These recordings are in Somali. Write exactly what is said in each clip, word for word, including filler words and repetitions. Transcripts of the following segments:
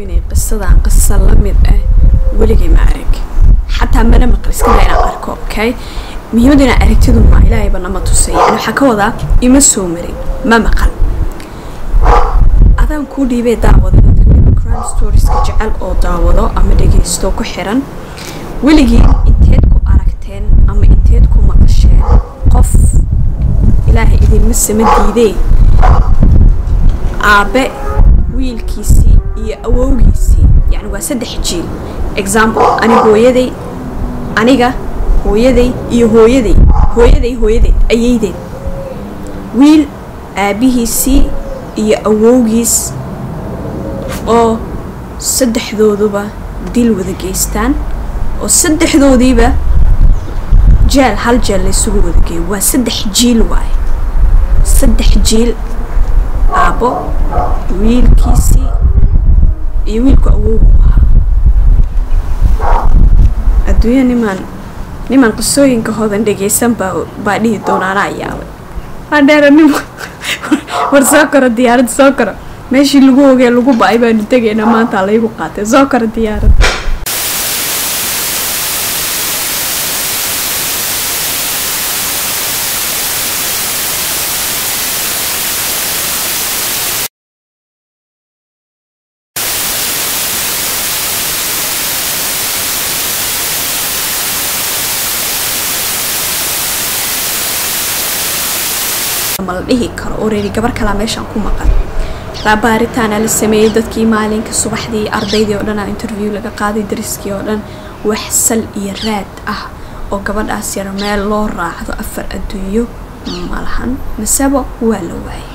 gudbinay qisada qisa la mid ah waligay ma arag xataa mana maqal iska daa inaan arko okay muhiimadu inaan aragtidu ma ilaahay bana ma tusay ana waxa ka wadaa ima soo marin ma maqal adaan ku dhiibay daawada crime stories ka jecel oo daawado ama dhageysto ku xiran waligii inteed ku aragteen ama inteed ku maqasheen qof ilaahay idin ma samadiiday aabe wiilkiisii iyo awowgiisii yani waa saddex jiil example ani hooyaday aniga hooyaday iyo hooyaday hooyaday hooyaday ayeeyday wiil aabihiisii iyo awowgiis oo saddexdooduba dil wada geystaan oo saddexdoodiiba jeel hal jeel la isugu wada geeyo waa saddex jiil waay saddex jiil aabo wiilkiisii iyo wiilku awowgu ahaa adduunya niman niman qisooyinka hoodan dhageysan baa baa dhihi doonaana ayaabay waa dheeranimo war soo karo diyaarad soo karo meeshii lagu ogay lagu baay baan tagaynaa maanta la igu qaatay soo karo diyaarad mal dhihi karo already gabar kala meeshan ku maqan rabaaritaan la sameeyay dadkii maalinka subaxdii ardaydii oo dhan interview laga qaaday dariskii oo dhan wax sal iyo raad ah oo gabadhaas yar meel loo raacdo afar adduunyo malahan masabo waa la waayay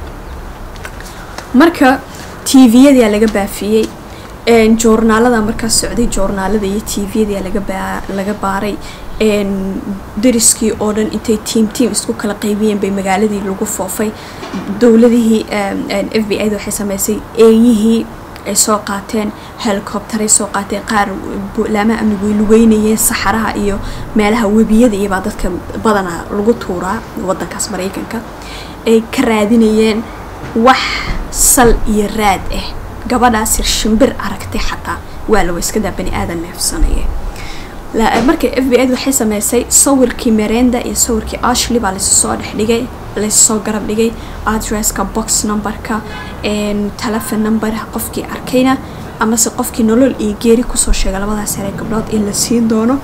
marka T V-yada laga baafiyay een joornaalada marka socday joornaalada iyo T V-yada laga laga baaray een dariskii oo dhan intay team team isku kala qaybiyeen bay magaaladii lagu foofay dawladihii een F B I waxay sameysay eeyihii ay soo qaateen helicopter ay soo qaateen qaar lama amnigu lugeynayeen saxaraha iyo meelaha webiyada iyo dadka badana lagu tuuraa wadankaas Mareykanka ay ka raadinayeen wax sal iyo raad ah gabadhaas shimbir aragtay xataa waa la iska daa bani aadan neefsanaya la markay F B I waxay sameysay sawirkii Miranda iyo sawirkii Ashley baa la soo dhaxdhigay la soo garab dhigay addresska box numberka een telephone number qofkii arkayna ama se qofkii nolol iyo geeri ku soo sheegay labadaas sare gabdhood in la siin doono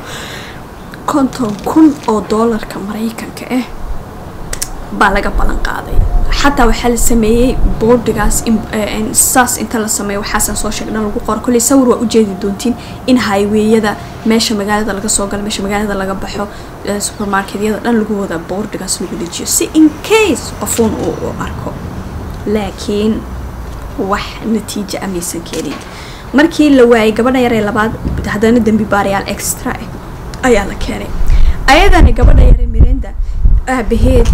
konton kun oo dollarka Mareykanka ah baa laga balan qaaday حتى وحل سميه بوردغاس إن ساس إنت لا سميه وحسن سو شغلنا لو قور كل صور وجدي دونتين إن هايويدا ماشي مغالada laga soo gal meesha magaalada laga baxo supermarketyada dhan lagu wada boordigaas lagu dejiyo si in case qofun uu arko laakiin wax natiijo ameysan keenin markii la waayay gabadha yar ee labaad hadana dambi baarayaal extra ayaa la keenay ayadana gabadha yar ee Miranda aabaheed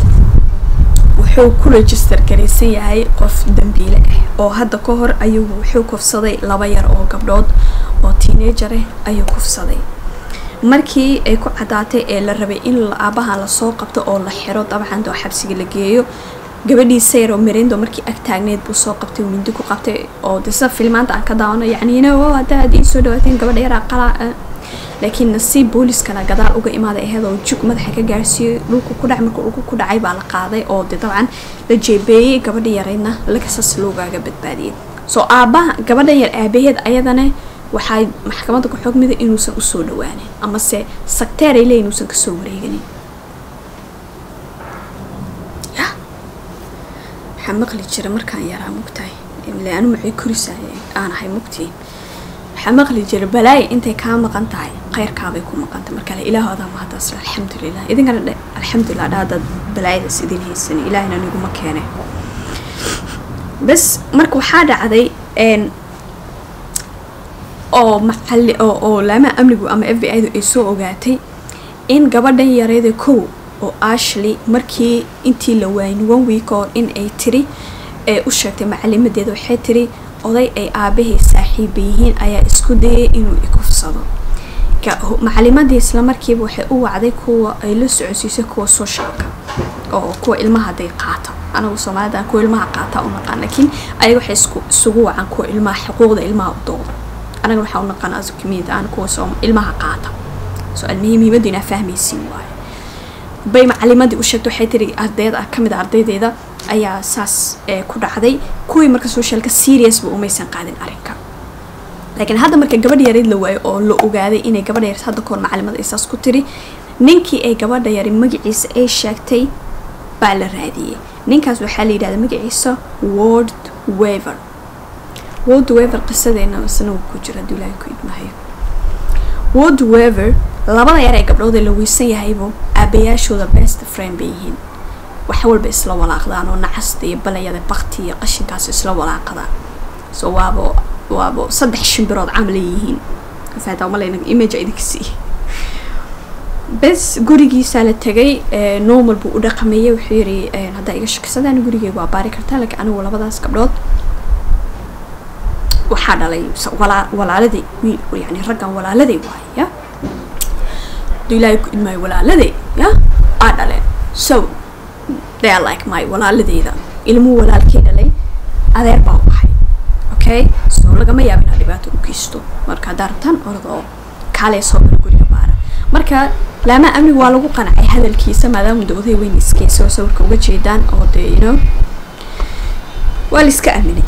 wuxuu ku register gareysan yahay qof dambiile ah oo hadda ka hor ayuu wuxuu kufsaday laba yar oo gabdhood oo teenager ah ayuu kufsaday markii ay ku cadaatay ee la rabay in aabaha la soo qabto oo la xiro dabcan doo xabsiga la geeyo gabadhii sayro Miranda markii ag taagneed buu soo qabtay mindi ku qabtay oo disa filmaanta aan ka daawano yani ina waa hada hadii soo dhawaateen gabadha yar qala laakiin nasiib booliis kala gadaal uga imaaday ahado jug madaxa ka gaarsiiyay dhulku ku dhac markuu dhulku ku dhacay baa la qaaday oo dabcan la jeebeeyay gabadha yarayna laga sas loogaga badbaadiyay soo aabaha gabadha yar aabaheed ayadana waxay maxkamadda ku xukmida inuu san u soo dhawaanin ama se sakteer ay leeyihiin inuu san ka soo wareeganin ya xamaqli jira markaan yaraa mugtay ilaa anu maxay kurisaayay aan ahay mugtii حمقلي جر بلاي أنت كام قنتاي خير كابي كم قنت مركله إله هذا ما هذا أصلا الحمد لله إذا كان الحمد لله هذا بلاي سيدين هي السنة إلهنا نقول مكانه بس مركو حاجة عادي إن أو محل أو أو لما أملكوا أما إف بي أي يسوع وجاتي إن قبل يريد كو أو أشلي مركي أنتي لوين وان ويكور إن أي تري وشكت معلمة ديدو حتري oday ay aabahay saaxiibiyiin ayaa isku dayay inuu ikufsado ka macallimadii isla markiiba waxay u wacday kuwa ay la socodsiisay kuwa socialka oo kuwa ilmaha day qaata anagu Soomaalida ku ilmaha qaata u naqaan laakiin ayaga waxay isku isugu wacan ku ilmaha xuquuqda ilmaha u doodo anaga waxa u naqaan as community aan ku soo ilmaha qaata soo almuhiimada ina fahmaysiin waay bay macalimadii u sheegtay waxay tiri ardayda kamid ardaydeeda ayaa saas ku dhacday kuwii marka socialka serious ba umaysan qaadin arinka laakiin hadda marka gabadh yarid la waayo oo la ogaaday inay gabadh yarid hadda koor macalimada isaas ku tiri ninkii ay gabadha yarid magaciisa ay sheegtay baa la raadiyay ninkaas waxa la yiraahdaa magaciisa Ward Weaver Ward Weaver qisadeena wasna ku jira duulay ku idmahay Ward Weaver labada yar ee gabdhood la wiisan yahaybo aabayaashooda best friend bay yihiin wax walba isla walaaqdaan oo nacasta iyo balayada baqti iyo qashinkaas isla walaaqdaan soo waabo waabo saddex shimbirood camal yihiin faada ma leena image idinksi bas gurigiisa la tagay normal buu u dhaqmeeyay wuxuu yiri hada iga shaksadaan gurigeyga waa baari kartaa laakiin anigu labadaas gabdhood waxa dhalay walaaladii wiil yani raggan walaaladii waaya dilay ku imay walaaladii ya adale so they are like my walaaladeyda ilmu walaalkii dhalay adeer baa waxay okay so lagama yaabin dhibaato u kiisto marka dartan ordo kale soo guriga baara marka lama amni waa lagu qanacay hadalkiisa maadaama dawladda weyn iskay soo sawirka uga jeedaan oo de you know waa la iska aaminay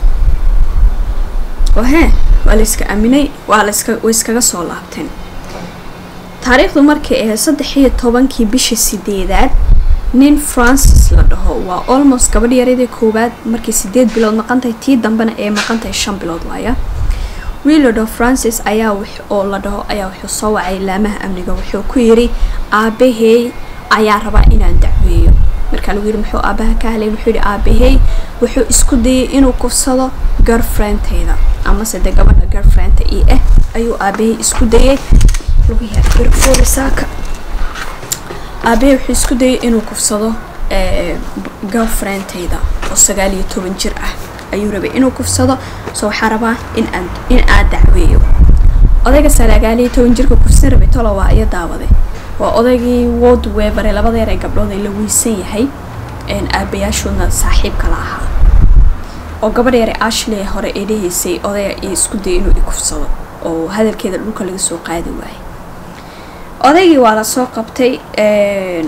wahe waa la iska aaminay waa la iska way iskaga soo laabteen taariikhdu markii ay saddex iyo tobankii bishii sideedaad nin Francis la dhaho waa almost gabadh yareed koobaad markii sideed bilood maqantay tii dambana ee maqantay shan bilood waaya wiil la dhaho Francis ayaa wax oo la dhaho ayaa wuxuu soo wacay laamaha amniga wuxuu ku yiri aabahay ayaa rabaa inaan dacweeyo marka lagu yiri muxuu aabaha ka helay wuxuu yiri aabahay wuxuu isku dayay inuu kufsado girlfriend-teeda ama sida gabadha girlfriend ee ah ayuu aabahay isku dayay lagu yahay foorisaka aabahay wuxuu isku dayay inuu kufsado ee girlfriend-teeda oo sagaal iyo toban jir ah ayuu rabay inuu kufsado soo waxa rabaa in aan in aad dacweeyo odayga sagaal iyo toban jirka kufsan rabay tolo waa ay daawaday waa odaygii Ward Weaver ee labada yar ee gabdhood ay la wiisan yahay in aabayaashooda saaxiib kala ahaa oo gabadh yar Ashley hore ee dhahaysay odayga isku dayay inuu kufsado oo hadalkeeda dhulka laga soo qaadi waayay odaygii waa la soo qabtay ee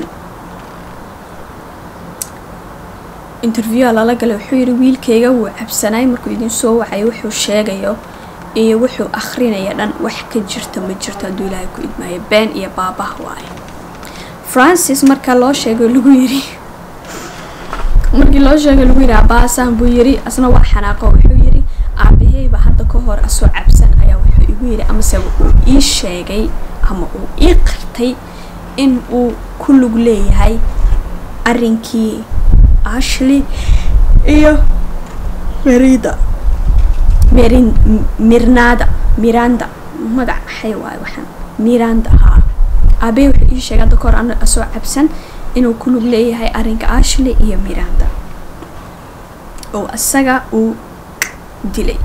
interview la la galay wuxuu yiri wiilkayga wuu cabsanay markuu idin soo wacay wuxuu sheegayo iyo wuxuu akhrinaya dhan wax ka jirta ma jirta duulay ku idmay been iyo baabaha waay Francis marka loo sheegay lagu yiri markii loo sheegay lagu yiri aabaasan buu yiri asna wax xanaaqo wuxuu yiri aabahay ba hadda ka hor asoo cabsan ayaa wuxuu igu yiri ama se uu ii sheegay ama uu ii qirtay in uu ku lug leeyahay arinkii Ashley iyo Merida Merin Mirnada Miranda magac xay waay waxan Miranda ha abe wuxuu ii sheegay dadka aan soo cabsan inuu ku lug leeyahay arinka Ashley iyo Miranda oo asaga uu dilay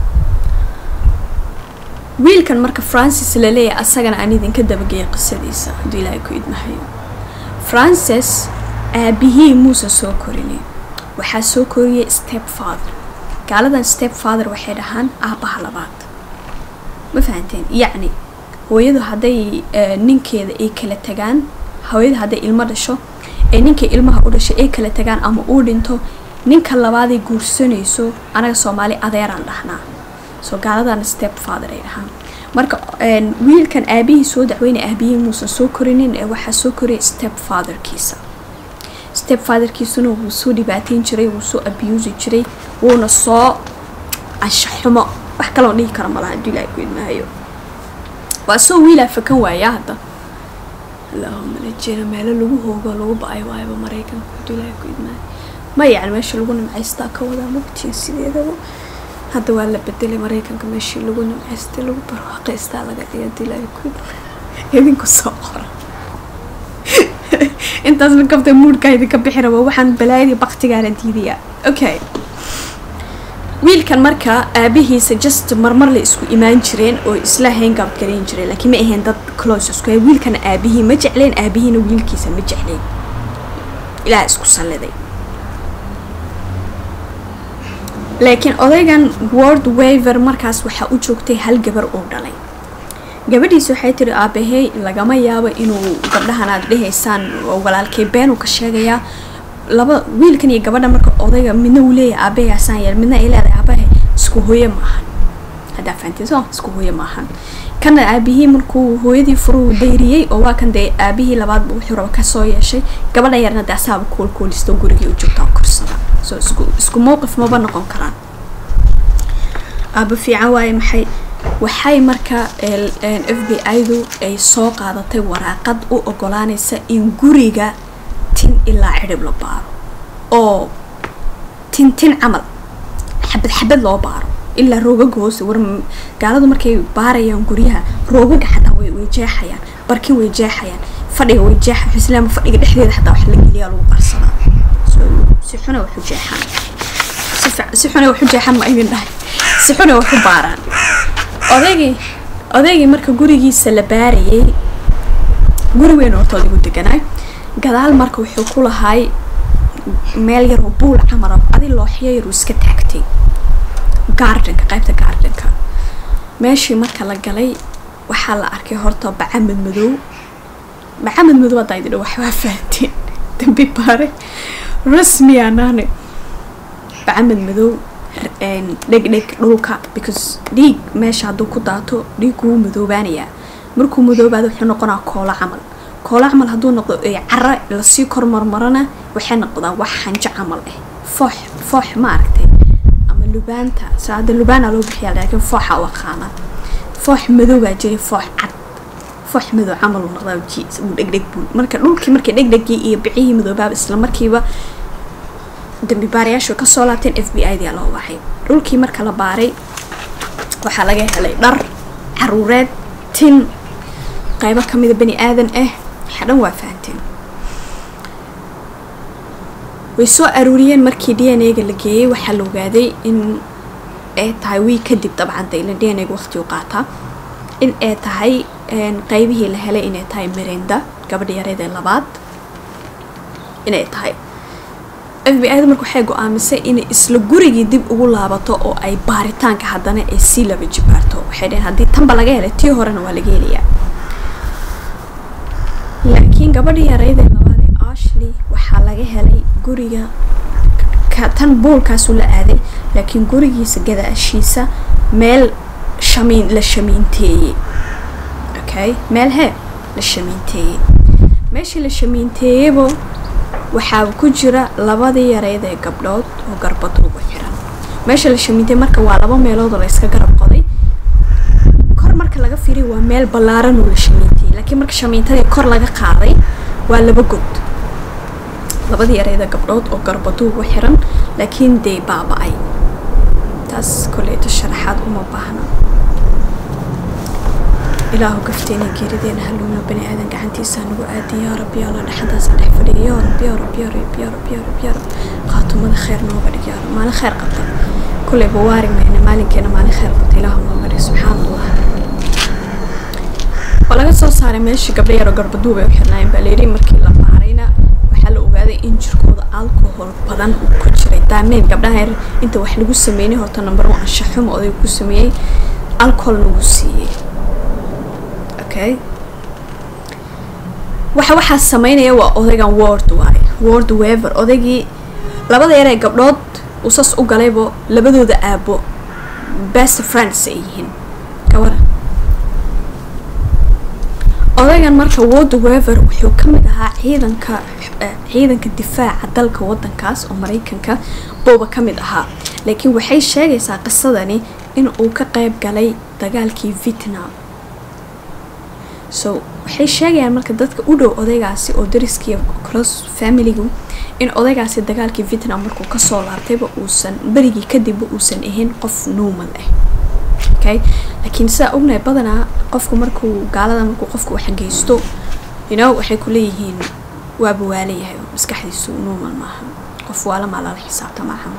wiilkan marka Francis la leeyahay asagana aan idin ka dabageey qisadiisa dilay ku idmahay Francis aabihii Musa soo korinay waxa soo koriyay stepfather gaaladan stepfather waxay dhahaan aabaha labaad ma fahanteen yaani hooyadu haday ninkeeda ay kala tagaan hooyada haday ilmo dhasho ee ninka ilmaha u dhashay ay kala tagaan ama uu dhinto ninka labaad ee guursanayso anaga Soomaali adeeraan dhahnaa soo gaaladan stepfather ay dhahaan marka wiilkan aabihii soo dacweynay aabihii Musa soo korinin ee waxa soo koriyay stepfather-kiisa stepfather kiisuna wuu soo dhibaateyn jiray wuu soo abuse jiray wuuna soo ashaxmo wax kale oo dhigi kara malaha dilay ku idmaayo waa soo wiila fakan waaya hadda Allahumma najina meel lagu hoogo lagu baay waayba Mareykanka dilay ku idmaayo ma yaani meesha lagu nimcaysta ka wada mugtiin sideedaba hadda waa la bedelay Mareykanka meesha lagu nimcaysta lagu barwaaqaysta laga dhigay dilay ku idinku soo qor intaas ma qabtay moodkayda ka bixiraba waxaan balaayadii baqtiga la diidiya okay wiilkan marka aabihiisa just marmar la isku imaan jireen oo isla hang up gareyn jireen laakiin ma ahayn dad close isku ah wiilkan aabihii ma jecleen aabihiina wiilkiisa ma jecleen ilaa isku saliday laakiin odaygan World Waver markaas waxa uu joogtay hal gabar oo dhalay gabadhiisu waxay tiri aabahay lagama yaabo inuu gabdhahan aad dhahaysaan walaalkay been uu ka sheegaya laba wiilkan iyo gabadha marka odayga midna uu leeyahay aabahay asaan yar midna ay leedahay aabahay isku hooyo ma ahan hada fantiso isku hooyo ma ahan kana aabihi markuu hooyadii furu dayriyay oo waa kan day aabihi labaad wuxuu raba ka soo yeeshay gabadha yarna daasaab kool koolisto gurigii u joogta kursada so isku isku mowqif ma ba noqon karaan aaba fiican waay maxay waxay marka F B I-du ay soo qaadatay waraaqad u ogolaanaysa in guriga tin ilaa xidhib la baaro oo tin tin camal xabad xabad loo baaro ilaa roogaga hoose war gaaladu markay baarayaan guryaha roogaga xataa way way jeexayaan barkin way jeexayaan fadhiga way jeexayaan islaam fadhiga dhexdeeda xataa wax la geliyaa lagu qarsadaa so si xuna wax u jeexaan si xuna wax u jeexaan ma idin dhahay si xuna wax u baaraan odaygii odaygii marka gurigiisa la baarayay guri weyn oo toodigu deganay gadaal marka wuxuu ku lahaay meel yar oo buul camal ah adi loo xiyay iska taagtay gardenka qaybta gardenka meeshii marka la galay waxa la arkay horta bacamad madow bacamad madow daayid wax waa faanteen dambi baare rasmi aanane bacamad madow een dhig dhig dhulka because dhiig meesha haduu ku daato dhiig uu madoobaanaya markuu madoobaado wuxuu noqonaa koola camal koola camal haduu noqdo ay carra la sii kor marmarana waxay noqdaa wax xanjo camal ah foox foox ma aragtay ama lubaanta saada lubaana loo bixiyaa laakiin fooxa waa qaana foox madow baa jiray foox cad foox madow camal uu noqdaa jiis uu dhig dhig bul marka dhulkii markii dhig dhigii iyo bixii madoobaab isla markiiba dambi baarayaashu ka soo laabteen F B I-da loo waxay dhulkii marka la baaray waxa laga helay dhar caruureed tin qaybo kamid ah bani aadan ah xadan waa faanteen way soo aruuriyeen markii D N A-ga la geeyay waxa la ogaaday in ay tahay wii kadib dabcan dayla D N A-ga waqti u qaata in ay tahay qaybihii la helay inay tahay Miranda gabadha yareed ee labaad inay tahay F B I-da markuu waxay go'aamisay in isla gurigii dib ugu laabato oo ay baaritaanka hadana ay si laba jibaarto waxay dhaheen hadii tanba laga helay tii horena waa laga helayaa laakiin gabadha yareed ee labaad ee Ashley waxa laga helay guriga ka tan boolkaas uu la aaday laakiin gurigiisa gadaashiisa meel shamiin la shamiinteeyay okay meel he la shamiinteeyay meeshii la shamiinteeyaybo waxa ku jira labadii yareed ee gabdhood oo garbad ugu xiran meesha la shamiintay marka waa laba meelood oo la iska garab qoday kor marka laga fiiriyo waa meel balaaran oo la shamiintay laakiin marka shamiintada kor laga qaaday waa laba god labadii yareed ee gabdhood oo garbad ugu xiran laakiin day baaba'ay taas koleeto sharaxaad uma baahna ilaahu gafteena geerideena haluuna bani aadan gacantiisa nagu aadi yaa rabbi yaa la dhaxdaas dhex fadhiyo yaa rabbi yaa rabbi yaa rabbi yaa rabbi yaa rabbi yaa rabbi qaatumada khayr nooga dhig yaa maalin khayr qabta kulay bawaari meena maalinkeena maalin khayr qabta ilaahu nooga dhig subxaanallah walaga soo saaray meeshii gabdho yar oo garbaduub ay u xirnaayeen baa leeyahay markii la baarayna waxa la ogaaday in jirkooda alcohol badan uu ku jiray daameen gabdhaha yar inta wax lagu sameeyay horta number one shaxum oo ay ku sameeyay alcohol lagu siiyay okay waxa waxa sameynaya waa odaygan World waay World Waver odaygii labada yar ee gabdhood uu sas u galaybo labadooda aabo best friends ay yihiin kawar odaygan marka World Waver wuxuu kamid ahaa ciidanka ciidanka difaaca dalka wadankaas oo Mareykanka booba kamid ahaa laakiin waxay sheegaysaa qisadani in uu ka qayb galay dagaalkii Vietnam so waxay sheegayaan marka dadka u dhow odaygaasi oo dariskii close family-gu in odaygaasi dagaalkii Vietnam markuu ka soo laabtayba uusan barigii kadib uusan ahayn qof normal ah okay laakiin saa ognahay badanaa qofku markuu gaalada markuu qofku wax geysto you know waxay ku leeyihiin waa buwaalayahay maskaxdiisu normal maaha qof wala ma la xisaabta maaha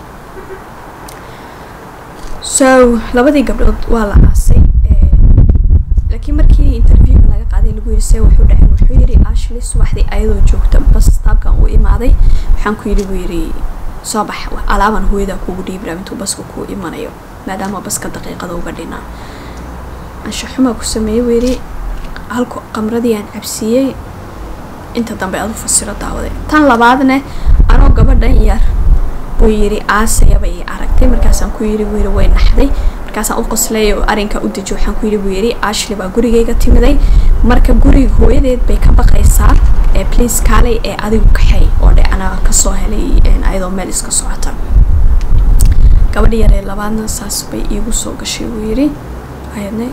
so labadii gabdhood waa la aasay laakiin markii interview laga qaaday lagu yiri say wuxuu dhacay wuxuu yiri Ashley subaxdii ayadoo joogta bas taabkan uu imaaday waxaan ku yiri wiiri صباح علامة هو إذا كوجو ديب رامتو بس كوكو إيمانيو مادام بس كدقيقة ذو قدينا أنشحما كسمي ويري هالكو قمردي عن عبسية أنت ضم بأضو فسيرة دعوة تان لبعضنا أنا قبل دنيار ويري آسيا بي عرقتي مركزان كويري ويري وين نحدي مركزان أقص لي وأرينك أودجو حن كويري ويري آشلي بقولي جيجا تيمدي مركب قولي هو يدي بيكبق إيصار إيه بليز كالي إيه أدي وكحي وده أنا كسوهلي إن أيضا مالس كسوعته قبل يري لبعضنا ساس بي يوسو قشي ويري هايني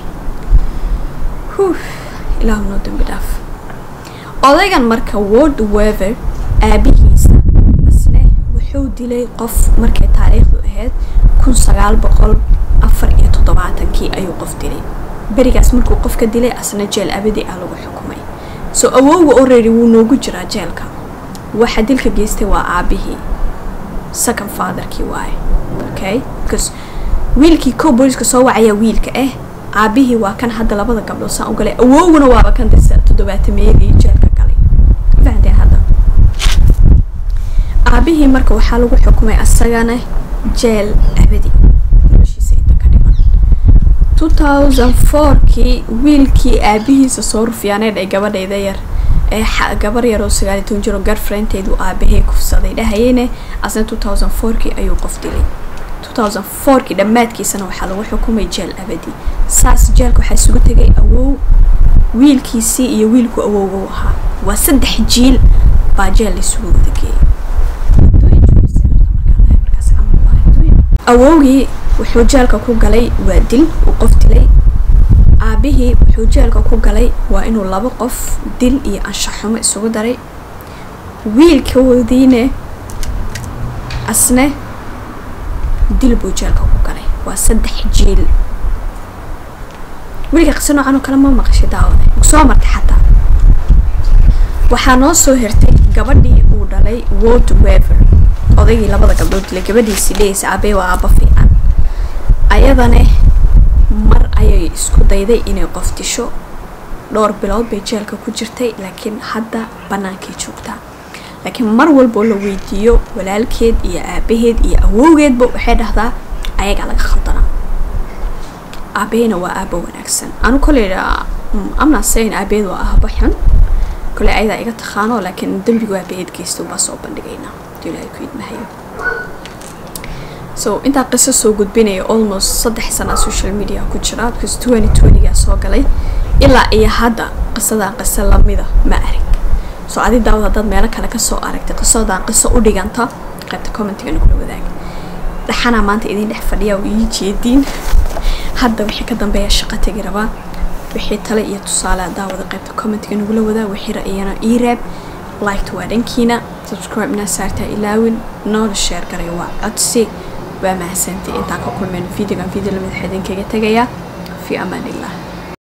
هوف إلى هم نودن بداف أولئكن مركا وورد ويفر أبيهيسا أسنه وحو ديلي قف مركا تاريخ ذو أهد كون سغال بقول أفر إيه تضبعاتن كي أيو قف ديلي بريقاس مركو قف كديلي أسنه جيل أبدي ألو حكومي سو أوو أوريري ونوغو جرا جيلكا واحد ديلك جيستي وا أبيهي second father كي واي أوكي كس ويلكي كو بوليسكا سوا عيا ويلك إيه أبيه وكان هذا لبضة قبل ساعة وقال أوه ونوابا كان دسة تدبات ميري جالك قالي بعد هذا أبيه مركو حاله حكومة السجانة جيل أبدي ماشي سيدا كريما two thousand four كي ويلكي أبيه سصور في أنا ده قبل ده يدير إيه قبل يرو سجالي تنجرو girlfriend تدو أبيه كفصادي ده هينه أصلا two thousand four كي أيو قفتلي two thousand four كي دمات كي سنة وحاله حكومة جيل أبدي ساس جالك waxay isugu tagay awow wiilkiisii iyo wiilku awowga waxa waa saddex jiil baa jeel isugu tagay awowgii wuxuu jaalka ku galay waa dil uu qof dilay aabihii wuxuu jaalka ku galay waa inuu laba qof dil iyo anshaxumo isugu daray wiilkoodiina asne dil buu jaalka ku galay waa saddex jiil weliga qisano عنو kala ma maqashay daawada soo martay xataa waxa noo soo hirtay gabadhii uu dhalay Ward Weaver odaygii labada gabdhood la gabadhiisii dheeyay aabay waa aaba fiican ayadana mar ayay isku dayday inay qof disho dhowr bilood bay jeelka ku jirtay laakiin hadda banaankii joogta laakiin mar walba la weydiiyo walaalkeed iyo aabaheed iyo awowgeedba waxay dhahdaa ayaga laga khaldana أبينا وأبو ونكسن أنا كل I'm not saying أبيد وأبو حن كل أيضا إيجا تخانو لكن دم بيجوا أبيد كيستو بس أوبن دقينا دولا يكيد مهيو so أنت قصة سو جود بيني almost صدح سنة social media كتشرات because twenty twenty يا سوقلي إلا إيه هذا قصة ده قصة لميدا ما أريك so عادي داود هذا مالك أنا كسو أريك قصة ده قصة أودي أنت قد comment كأنه كله ذاك لحنا ما أنت إذا نحفليا ويجي الدين هذا وحي كدن بيا شقة تجربة وحي تلاقي تصالة داود قيبت كومنت كأنه قلوا وذا وحي رأينا إيراب لايك توادن كينا سبسكرايب ناسارتا إلاوين نور الشير قريوا أتسي وما سنتي انتاكو كل من فيديو كان فيديو لمن حدين كي تجيا في أمان الله.